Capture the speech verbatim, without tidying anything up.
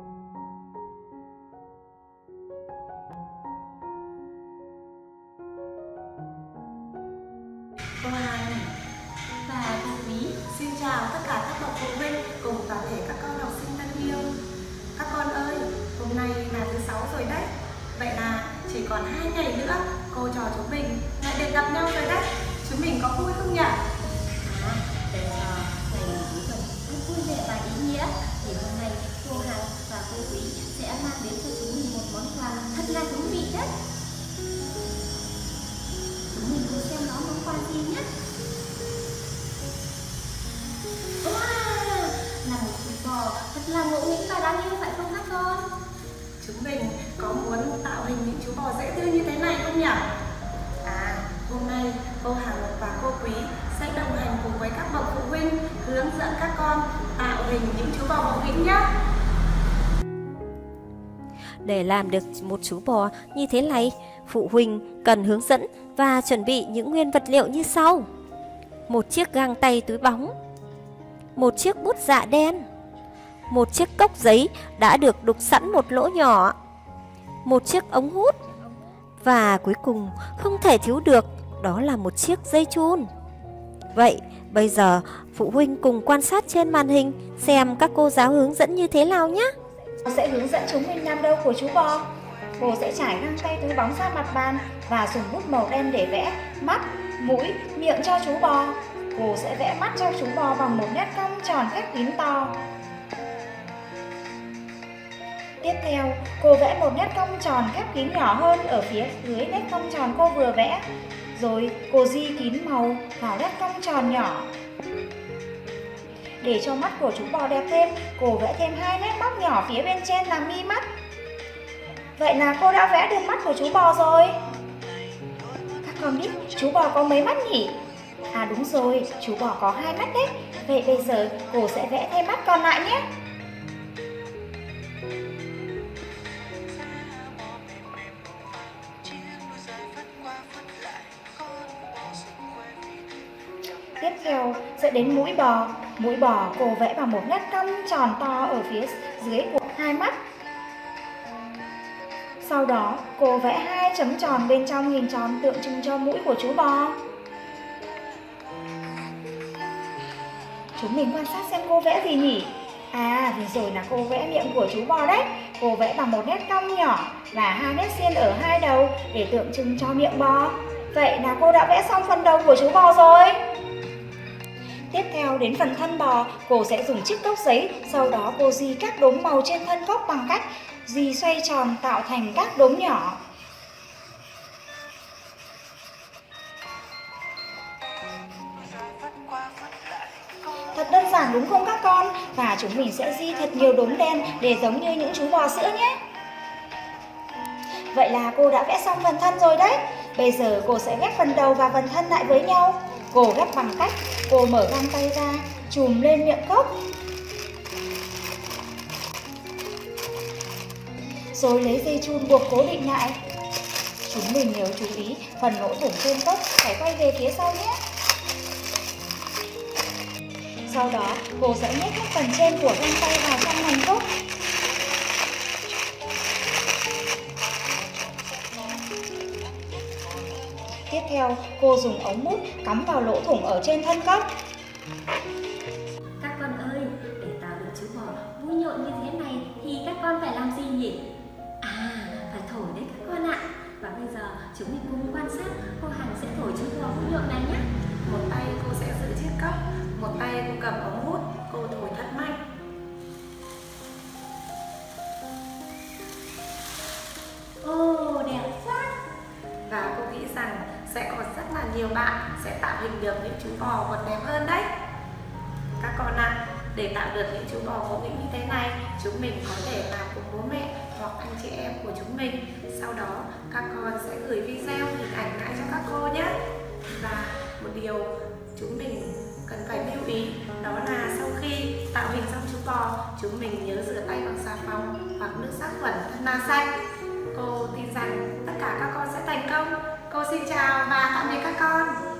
Cô Hằng và cô Quý xin chào tất cả các bậc phụ huynh cùng toàn thể các con học sinh thân yêu. Các con ơi, hôm nay là thứ sáu rồi đấy. Vậy là chỉ còn hai ngày nữa cô trò chúng mình lại được gặp nhau rồi đấy. Chúng mình có vui không nhỉ? À, bây giờ ngày cuối tuần rất vui vẻ và ý nghĩa. Thì hôm nay cô Hằng và cô Quý sẽ mang đến cho chúng mình một món quà thật là thú vị đấy. Chúng mình cùng xem nó món quà gì nhé. Wow, là một chú bò thật là ngộ nghĩnh và đáng yêu phải không các con? Chúng mình có muốn tạo hình những chú bò dễ thương như thế này không nhỉ? À, hôm nay cô Hằng và cô Quý sẽ đồng hành cùng với các bậc phụ huynh hướng dẫn các con tạo hình những chú bò ngộ nghĩnh nhé. Để làm được một chú bò như thế này, phụ huynh cần hướng dẫn và chuẩn bị những nguyên vật liệu như sau: một chiếc găng tay túi bóng, một chiếc bút dạ đen, một chiếc cốc giấy đã được đục sẵn một lỗ nhỏ, một chiếc ống hút, và cuối cùng không thể thiếu được đó là một chiếc dây chun. Vậy bây giờ phụ huynh cùng quan sát trên màn hình xem các cô giáo hướng dẫn như thế nào nhé. Cô sẽ hướng dẫn chúng mình làm đầu của chú bò. Cô sẽ trải găng tay túi bóng ra mặt bàn và dùng bút màu đen để vẽ mắt, mũi, miệng cho chú bò. Cô sẽ vẽ mắt cho chú bò bằng một nét cong tròn khép kín to. Tiếp theo, cô vẽ một nét cong tròn khép kín nhỏ hơn ở phía dưới nét cong tròn cô vừa vẽ. Rồi cô di kín màu vào nét cong tròn nhỏ. Để cho mắt của chú bò đẹp thêm, cô vẽ thêm hai nét móc nhỏ phía bên trên làm mi mắt. Vậy là cô đã vẽ được mắt của chú bò rồi. Các con biết chú bò có mấy mắt nhỉ? À đúng rồi, chú bò có hai mắt đấy. Vậy bây giờ cô sẽ vẽ thêm mắt còn lại nhé. Tiếp theo sẽ đến mũi bò. Mũi bò cô vẽ bằng một nét cong tròn to ở phía dưới của hai mắt. Sau đó cô vẽ hai chấm tròn bên trong hình tròn tượng trưng cho mũi của chú bò. Chúng mình quan sát xem cô vẽ gì nhỉ? À, vừa rồi là cô vẽ miệng của chú bò đấy. Cô vẽ bằng một nét cong nhỏ và hai nét xiên ở hai đầu để tượng trưng cho miệng bò. Vậy là cô đã vẽ xong phần đầu của chú bò rồi. Tiếp theo đến phần thân bò, cô sẽ dùng chiếc cốc giấy, sau đó cô di các đốm màu trên thân cốc bằng cách di xoay tròn tạo thành các đốm nhỏ. Thật đơn giản đúng không các con? Và chúng mình sẽ di thật nhiều đốm đen để giống như những chú bò sữa nhé. Vậy là cô đã vẽ xong phần thân rồi đấy. Bây giờ cô sẽ ghép phần đầu và phần thân lại với nhau. Cô ghép bằng cách cô mở găng tay ra, chùm lên miệng cốc, rồi lấy dây chun buộc cố định lại. Chúng mình nhớ chú ý phần lỗ thủng trên cốc phải quay về phía sau nhé. Sau đó cô sẽ nhét các phần trên của găng tay vào trong mảnh cốc. Tiếp theo, cô dùng ống mút cắm vào lỗ thủng ở trên thân cốc. Các con ơi, để tạo được chú bò vui nhộn như thế này thì các con phải làm gì nhỉ? À, phải thổi đấy các con ạ. Và bây giờ chúng mình cùng quan sát cô Hằng sẽ thổi chú bò vui nhộn này nhé. Một tay cô sẽ giữ chiếc cốc, một tay cô cầm ống hút, cô thổi thật mạnh. Ồ, đẹp quá. Và cô nghĩ rằng sẽ có rất là nhiều bạn sẽ tạo hình được những chú bò còn đẹp hơn đấy. Các con ạ, à, để tạo được những chú bò ngộ nghĩnh như thế này, chúng mình có thể làm cùng bố mẹ hoặc anh chị em của chúng mình. Sau đó các con sẽ gửi video hình ảnh lại cho các cô nhé. Và một điều chúng mình cần phải lưu ý đó là sau khi tạo hình xong chú bò, chúng mình nhớ rửa tay bằng xà phòng hoặc nước sát khuẩn thật là sạch. Cô tin rằng tất cả các con sẽ thành công. Cô xin chào và tạm biệt các con.